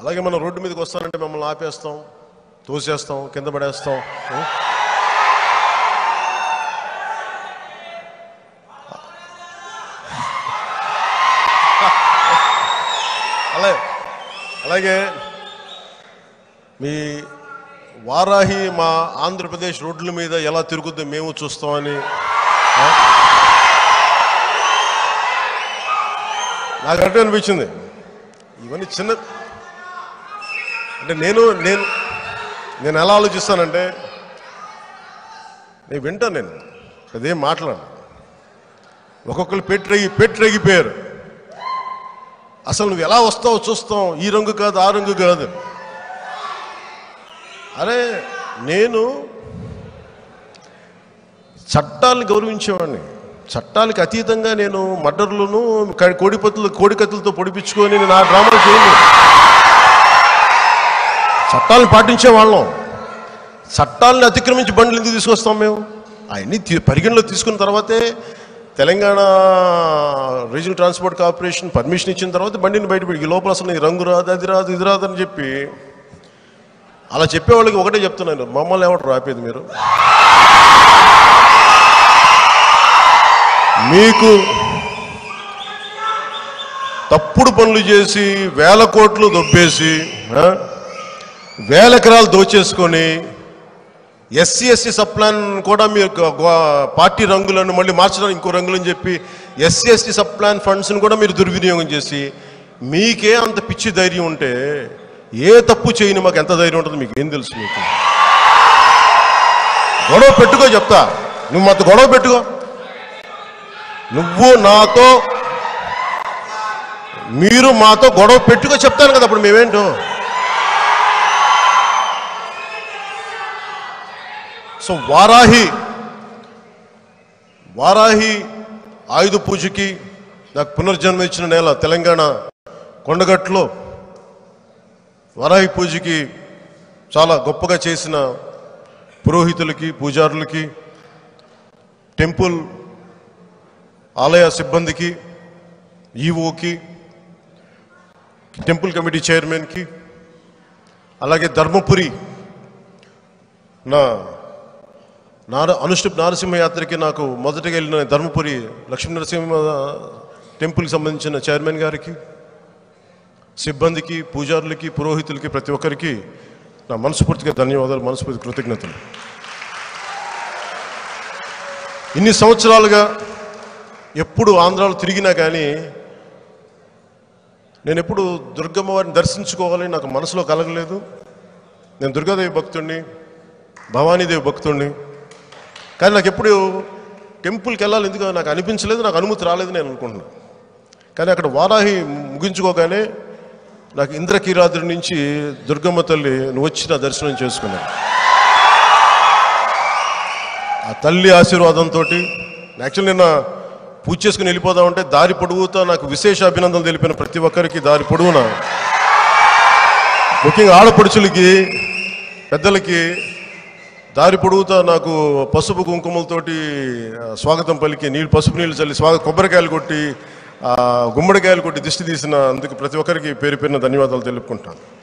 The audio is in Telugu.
అలాగే మనం రోడ్డు మీదకి వస్తానంటే మమ్మల్ని ఆపేస్తాం, తోసేస్తాం, కింద పడేస్తాం. అలాగే మీ వారాహి మా ఆంధ్రప్రదేశ్ రోడ్ల మీద ఎలా తిరుగుద్దో మేము చూస్తామని నాకు అంటే అనిపించింది. ఇవన్నీ చిన్న అంటే నేను ఎలా ఆలోచిస్తానంటే, నేను వింటాను, నేను అదేం మాట్లాడు. ఒక్కొక్కరు పెట్రెగిపోయారు. అసలు నువ్వు ఎలా వస్తావో చూస్తాం, ఈ రంగు కాదు ఆ రంగు కాదు. అరే నేను చట్టాలను గౌరవించేవాడిని. చట్టాలకు అతీతంగా నేను మర్డర్లను కోడికత్తులతో పొడిపించుకొని నేను ఆ డ్రామాలు చేయను. చట్టాలను పాటించే వాళ్ళం. చట్టాలను అతిక్రమించి బండ్లు ఎందుకు తీసుకొస్తాం మేము? అవన్నీ పరిగణలో తీసుకున్న తర్వాతే Telangana regional transport corporation permission ఇచ్చిన తర్వాత బండిని బయటపెట్టి ఈ లోపల అసలు రంగు రాదు, అది రాదు, ఇది రాదు అని చెప్పి అలా చెప్పేవాళ్ళకి ఒకటే చెప్తున్నాను, మమ్మల్ని ఎవరు రాపేది? మీకు తప్పుడు పనులు చేసి వేల కోట్లు దొబ్బేసి వేల ఎకరాలు దోచేసుకొని ఎస్సీ సబ్ ప్లాన్ కూడా మీరు పార్టీ రంగులను మళ్ళీ మార్చడానికి ఇంకో రంగులని చెప్పి ఎస్సీ సబ్ ప్లాన్ ఫండ్స్ని కూడా మీరు దుర్వినియోగం చేసి మీకే అంత పిచ్చి ధైర్యం ఉంటే ఏ తప్పు చేయని మాకు ఎంత ధైర్యం ఉంటుందో మీకు ఏం తెలుసు? మీకు గొడవ పెట్టుకో, చెప్తా. నువ్వు మాతో గొడవ పెట్టుకో. నువ్వు నాతో, మీరు మాతో గొడవ పెట్టుకో, చెప్తాను కదా అప్పుడు మేమేంటో. సో వారాహి ఆయుధ పూజకి నాకు పునర్జన్మ ఇచ్చిన నేల తెలంగాణ కొండగట్టులో వారాహి పూజకి చాలా గొప్పగా చేసిన పురోహితులకి, పూజారులకి, టెంపుల్ ఆలయ సిబ్బందికి, ఈవోకి, టెంపుల్ కమిటీ చైర్మన్కి, అలాగే ధర్మపురి అనుష్ఠుప్ నారసింహ యాత్రకి నాకు మొదటగా వెళ్ళిన ధర్మపురి లక్ష్మీ నరసింహ టెంపుల్కి సంబంధించిన చైర్మన్ గారికి, సిబ్బందికి, పూజారులకి, పురోహితులకి, ప్రతి ఒక్కరికి నా మనస్ఫూర్తిగా ధన్యవాదాలు, మనస్ఫూర్తి కృతజ్ఞతలు. ఇన్ని సంవత్సరాలుగా ఎప్పుడు ఆంధ్రాలో తిరిగినా కానీ నేను ఎప్పుడు దుర్గమ్మ వారిని దర్శించుకోవాలని నాకు మనసులో కలగలేదు. నేను దుర్గాదేవి భక్తుడిని, భవానీదేవి భక్తుడిని. కానీ నాకు ఎప్పుడు టెంపుల్కి వెళ్ళాలి ఎందుకు నాకు అనిపించలేదు, నాకు అనుమతి రాలేదు నేను అనుకుంటున్నాను. కానీ అక్కడ వారాహి ముగించుకోగానే నాకు ఇంద్రకీలాద్రి నుంచి దుర్గమ్మ తల్లి నువ్వు వచ్చిన దర్శనం చేసుకున్నాను. ఆ తల్లి ఆశీర్వాదంతో యాక్చువల్ నిన్న పూజ చేసుకుని వెళ్ళిపోదామంటే దారి పొడుగుతా నాకు విశేష అభినందనలు తెలిపిన ప్రతి ఒక్కరికి దారి పొడుగున, ముఖ్యంగా ఆడపడుచులకి, పెద్దలకి దారి పొడుగుతా నాకు పసుపు కుంకుమలతోటి స్వాగతం పలికి పసుపు నీళ్ళు చల్లి కొబ్బరికాయలు కొట్టి గుమ్మడికాయలు కొట్టి దిష్టి తీసిన అందుకు ప్రతి ఒక్కరికి పేరు పేరున ధన్యవాదాలు తెలుపుకుంటాను.